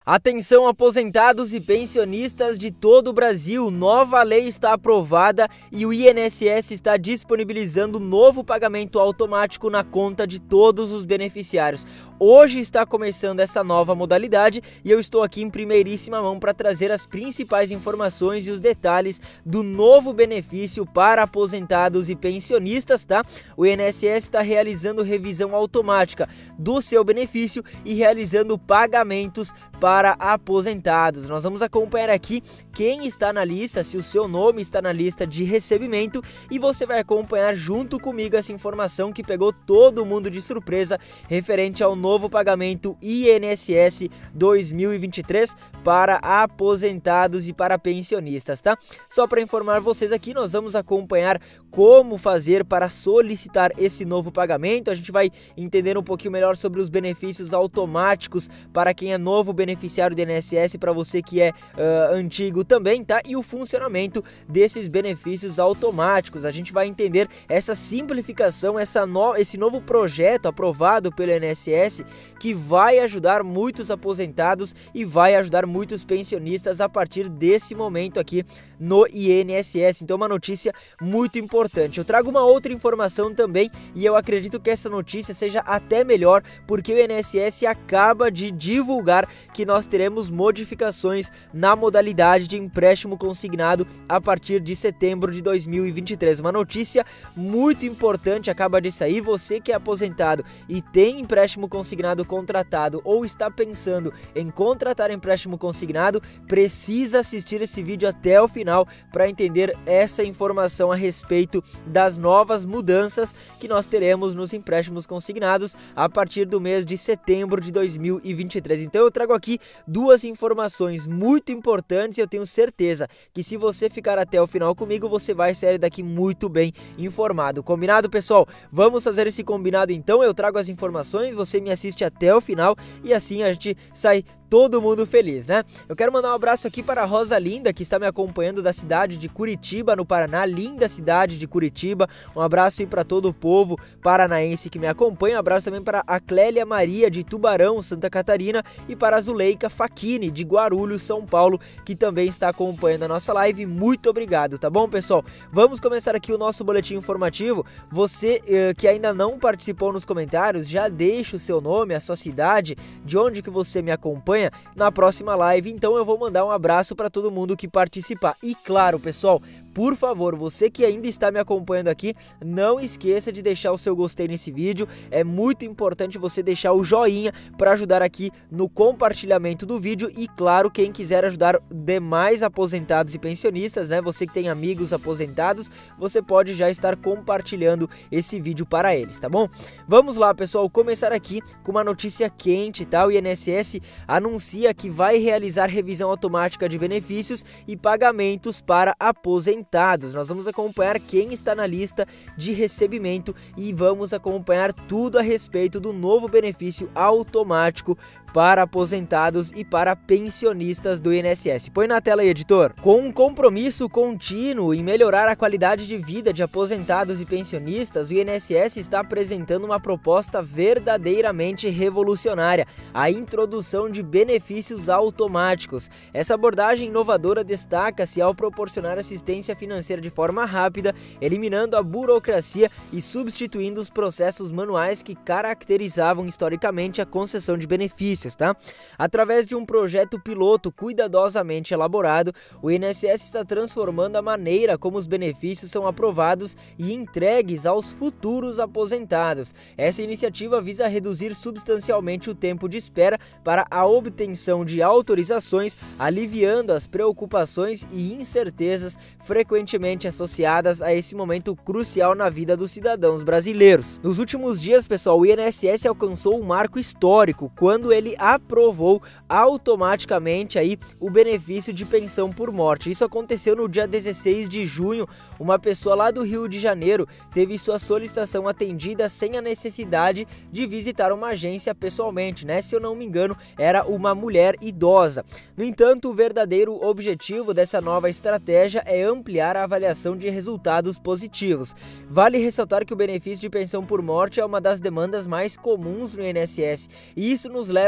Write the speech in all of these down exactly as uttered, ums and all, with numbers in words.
Atenção, aposentados e pensionistas de todo o Brasil, nova lei está aprovada e o I N S S está disponibilizando novo pagamento automático na conta de todos os beneficiários. Hoje está começando essa nova modalidade e eu estou aqui em primeiríssima mão para trazer as principais informações e os detalhes do novo benefício para aposentados e pensionistas, tá? O I N S S está realizando revisão automática do seu benefício e realizando pagamentos para para aposentados. Nós vamos acompanhar aqui quem está na lista, se o seu nome está na lista de recebimento, e você vai acompanhar junto comigo essa informação que pegou todo mundo de surpresa referente ao novo pagamento I N S S dois mil e vinte e três para aposentados e para pensionistas, tá? Só para informar vocês aqui, nós vamos acompanhar como fazer para solicitar esse novo pagamento. A gente vai entender um pouquinho melhor sobre os benefícios automáticos para quem é novo beneficiário beneficiário do I N S S, para você que é uh, antigo também, tá? E o funcionamento desses benefícios automáticos. A gente vai entender essa simplificação, essa no... esse novo projeto aprovado pelo I N S S que vai ajudar muitos aposentados e vai ajudar muitos pensionistas a partir desse momento aqui no I N S S. Então, uma notícia muito importante. Eu trago uma outra informação também e eu acredito que essa notícia seja até melhor, porque o I N S S acaba de divulgar que nós nós teremos modificações na modalidade de empréstimo consignado a partir de setembro de dois mil e vinte e três. Uma notícia muito importante acaba de sair. Você que é aposentado e tem empréstimo consignado contratado ou está pensando em contratar empréstimo consignado, precisa assistir esse vídeo até o final para entender essa informação a respeito das novas mudanças que nós teremos nos empréstimos consignados a partir do mês de setembro de dois mil e vinte e três. Então eu trago aqui duas informações muito importantes e eu tenho certeza que se você ficar até o final comigo, você vai sair daqui muito bem informado. Combinado, pessoal? Vamos fazer esse combinado então. Eu trago as informações, você me assiste até o final e assim a gente sai todo mundo feliz, né? Eu quero mandar um abraço aqui para a Rosa Linda, que está me acompanhando da cidade de Curitiba, no Paraná, linda cidade de Curitiba. Um abraço aí para todo o povo paranaense que me acompanha. Um abraço também para a Clélia Maria, de Tubarão, Santa Catarina, e para a Zuleika Facchini, de Guarulhos, São Paulo, que também está acompanhando a nossa live. Muito obrigado, tá bom, pessoal? Vamos começar aqui o nosso boletim informativo. Você eh, que ainda não participou nos comentários, já deixa o seu nome, a sua cidade, de onde que você me acompanha na próxima live. Então eu vou mandar um abraço para todo mundo que participar. E claro, pessoal, por favor, você que ainda está me acompanhando aqui, não esqueça de deixar o seu gostei nesse vídeo. É muito importante você deixar o joinha para ajudar aqui no compartilhamento do vídeo. E claro, quem quiser ajudar demais aposentados e pensionistas, né? Você que tem amigos aposentados, você pode já estar compartilhando esse vídeo para eles, tá bom? Vamos lá, pessoal, começar aqui com uma notícia quente, tá? O I N S S anuncia que vai realizar revisão automática de benefícios e pagamentos para aposentados. Nós vamos acompanhar quem está na lista de recebimento e vamos acompanhar tudo a respeito do novo benefício automático para aposentados e para pensionistas do I N S S. Põe na tela aí, editor. Com um compromisso contínuo em melhorar a qualidade de vida de aposentados e pensionistas, o I N S S está apresentando uma proposta verdadeiramente revolucionária: a introdução de benefícios automáticos. Essa abordagem inovadora destaca-se ao proporcionar assistência financeira de forma rápida, eliminando a burocracia e substituindo os processos manuais que caracterizavam historicamente a concessão de benefícios. Tá? Através de um projeto piloto cuidadosamente elaborado, o I N S S está transformando a maneira como os benefícios são aprovados e entregues aos futuros aposentados. Essa iniciativa visa reduzir substancialmente o tempo de espera para a obtenção de autorizações, aliviando as preocupações e incertezas frequentemente associadas a esse momento crucial na vida dos cidadãos brasileiros. Nos últimos dias, pessoal, o I N S S alcançou um marco histórico quando ele aprovou automaticamente aí o benefício de pensão por morte. Isso aconteceu no dia dezesseis de junho. Uma pessoa lá do Rio de Janeiro teve sua solicitação atendida sem a necessidade de visitar uma agência pessoalmente, né? Se eu não me engano, era uma mulher idosa. No entanto, o verdadeiro objetivo dessa nova estratégia é ampliar a avaliação de resultados positivos. Vale ressaltar que o benefício de pensão por morte é uma das demandas mais comuns no I N S S, e isso nos leva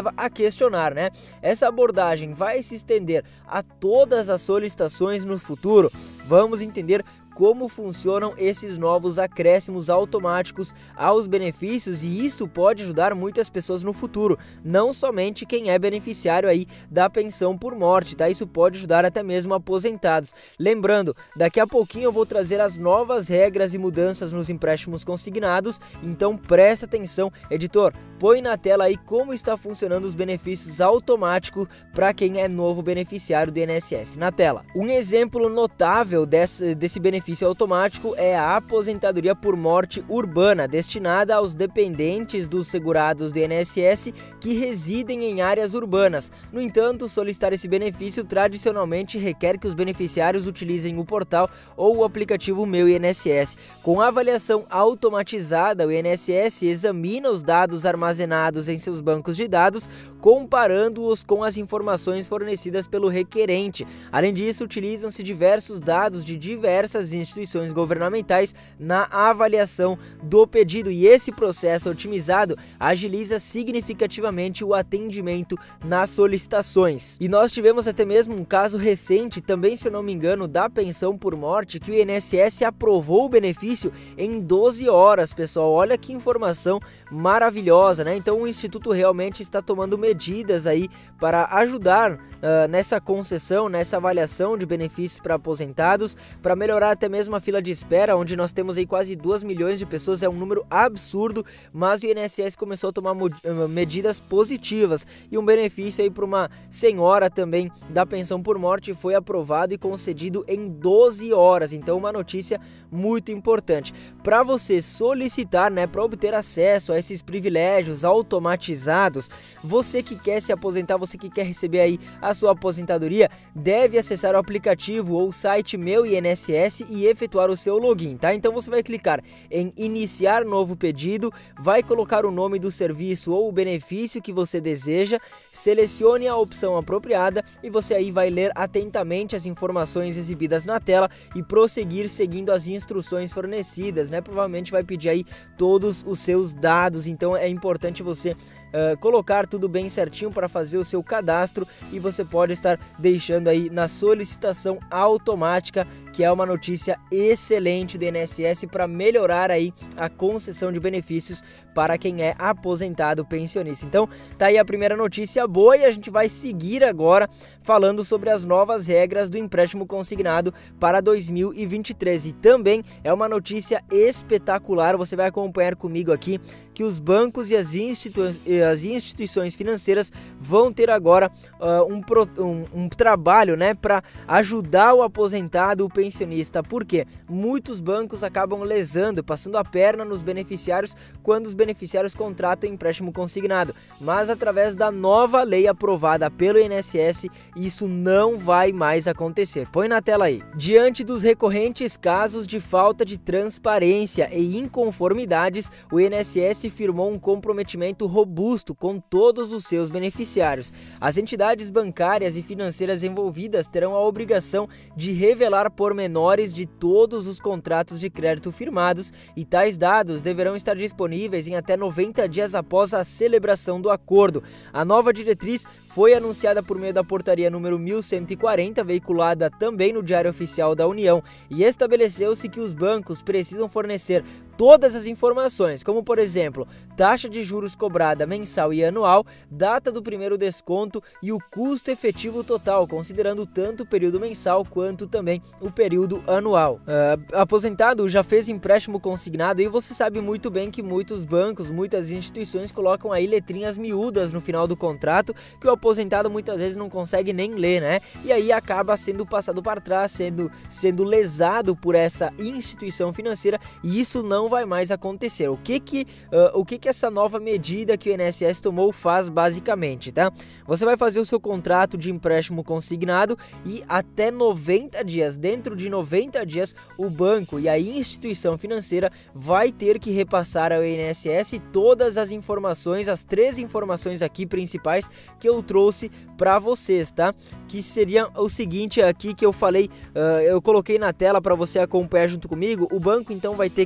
leva a questionar, né? Essa abordagem vai se estender a todas as solicitações no futuro? Vamos entender como funcionam esses novos acréscimos automáticos aos benefícios, e isso pode ajudar muitas pessoas no futuro, não somente quem é beneficiário aí da pensão por morte, tá? Isso pode ajudar até mesmo aposentados. Lembrando, daqui a pouquinho eu vou trazer as novas regras e mudanças nos empréstimos consignados, então presta atenção, editor, põe na tela aí como está funcionando os benefícios automáticos para quem é novo beneficiário do I N S S. Na tela, um exemplo notável desse, desse benefício automático é a aposentadoria por morte urbana, destinada aos dependentes dos segurados do I N S S que residem em áreas urbanas. No entanto, solicitar esse benefício tradicionalmente requer que os beneficiários utilizem o portal ou o aplicativo Meu I N S S. Com a avaliação automatizada, o I N S S examina os dados armazenados em seus bancos de dados, comparando-os com as informações fornecidas pelo requerente. Além disso, utilizam-se diversos dados de diversas instituições governamentais na avaliação do pedido, e esse processo otimizado agiliza significativamente o atendimento nas solicitações. E nós tivemos até mesmo um caso recente, também se eu não me engano, da pensão por morte, que o I N S S aprovou o benefício em doze horas, pessoal. Olha que informação maravilhosa, né? Então o Instituto realmente está tomando medidas aí para ajudar uh, nessa concessão, nessa avaliação de benefícios para aposentados, para melhorar até mesmo a fila de espera, onde nós temos aí quase duas milhões de pessoas, é um número absurdo, mas o I N S S começou a tomar medidas positivas, e um benefício aí para uma senhora também da pensão por morte foi aprovado e concedido em doze horas, então uma notícia muito importante. Para você solicitar, né, para obter acesso a esses privilégios automatizados, você que quer se aposentar, você que quer receber aí a sua aposentadoria, deve acessar o aplicativo ou o site Meu I N S S e efetuar o seu login, tá? Então você vai clicar em iniciar novo pedido, vai colocar o nome do serviço ou o benefício que você deseja, selecione a opção apropriada e você aí vai ler atentamente as informações exibidas na tela e prosseguir seguindo as instruções fornecidas, né? Provavelmente vai pedir aí todos os seus dados, então é importante você Uh, colocar tudo bem certinho para fazer o seu cadastro, e você pode estar deixando aí na solicitação automática, que é uma notícia excelente do I N S S para melhorar aí a concessão de benefícios para quem é aposentado pensionista. Então tá aí a primeira notícia boa, e a gente vai seguir agora falando sobre as novas regras do empréstimo consignado para dois mil e vinte e três, e também é uma notícia espetacular. Você vai acompanhar comigo aqui que os bancos e as, institu as instituições financeiras vão ter agora uh, um, pro um, um trabalho, né, para ajudar o aposentado, o pensionista. Por quê? Muitos bancos acabam lesando, passando a perna nos beneficiários quando os beneficiários contratam empréstimo consignado, mas através da nova lei aprovada pelo I N S S, isso não vai mais acontecer. Põe na tela aí. Diante dos recorrentes casos de falta de transparência e inconformidades, o I N S S firmou um comprometimento robusto com todos os seus beneficiários. As entidades bancárias e financeiras envolvidas terão a obrigação de revelar pormenores de todos os contratos de crédito firmados, e tais dados deverão estar disponíveis em até noventa dias após a celebração do acordo. A nova diretriz foi anunciada por meio da portaria número mil cento e quarenta, veiculada também no Diário Oficial da União, e estabeleceu-se que os bancos precisam fornecer todas as informações, como por exemplo, taxa de juros cobrada mensal e anual, data do primeiro desconto e o custo efetivo total, considerando tanto o período mensal quanto também o período anual. Uh, aposentado já fez empréstimo consignado, e você sabe muito bem que muitos bancos, muitas instituições colocam aí letrinhas miúdas no final do contrato, que o aposentado muitas vezes não consegue nem ler, né? E aí acaba sendo passado para trás, sendo, sendo lesado por essa instituição financeira, e isso não vai mais acontecer. O que que, uh, o que que essa nova medida que o I N S S tomou faz basicamente, tá? Você vai fazer o seu contrato de empréstimo consignado e até noventa dias, dentro de noventa dias, o banco e a instituição financeira vai ter que repassar ao I N S S todas as informações, as três informações aqui principais que eu trouxe para vocês, tá? Que seria o seguinte aqui que eu falei, uh, eu coloquei na tela para você acompanhar junto comigo. O banco então vai ter que disponibilizar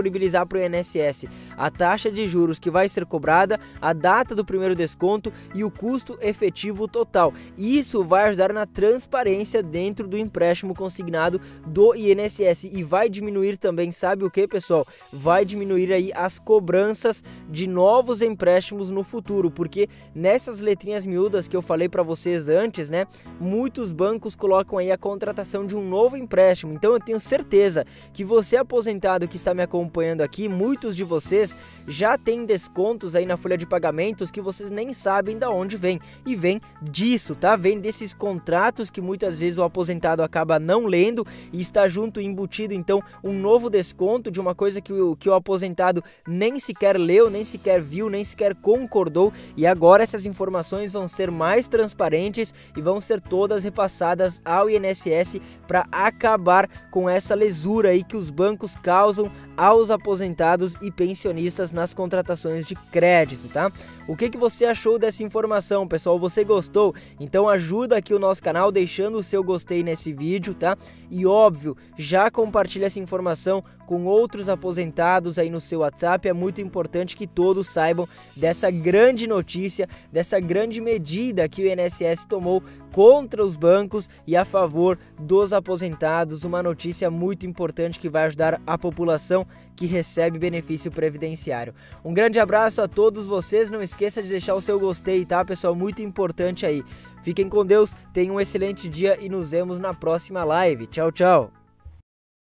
disponibilizar para o I N S S a taxa de juros que vai ser cobrada, a data do primeiro desconto e o custo efetivo total. Isso vai ajudar na transparência dentro do empréstimo consignado do I N S S e vai diminuir também, sabe o que, pessoal? Vai diminuir aí as cobranças de novos empréstimos no futuro, porque nessas letrinhas miúdas que eu falei para vocês antes, né, muitos bancos colocam aí a contratação de um novo empréstimo. Então eu tenho certeza que você aposentado que está me acompanhando aqui, muitos de vocês já têm descontos aí na folha de pagamentos que vocês nem sabem da onde vem, e vem disso, tá? Vem desses contratos que muitas vezes o aposentado acaba não lendo e está junto embutido então um novo desconto de uma coisa que o, que o aposentado nem sequer leu, nem sequer viu, nem sequer concordou, e agora essas informações vão ser mais transparentes e vão ser todas repassadas ao I N S S para acabar com essa lesura aí que os bancos causam aos aposentados e pensionistas nas contratações de crédito, tá? O que que você achou dessa informação, pessoal? Você gostou? Então ajuda aqui o nosso canal deixando o seu gostei nesse vídeo, tá? E óbvio, já compartilha essa informação com outros aposentados aí no seu WhatsApp. É muito importante que todos saibam dessa grande notícia, dessa grande medida que o I N S S tomou contra os bancos e a favor dos aposentados. Uma notícia muito importante que vai ajudar a população que recebe benefício previdenciário. Um grande abraço a todos vocês, não esqueça de deixar o seu gostei, tá, pessoal? Muito importante aí. Fiquem com Deus, tenham um excelente dia e nos vemos na próxima live. Tchau, tchau!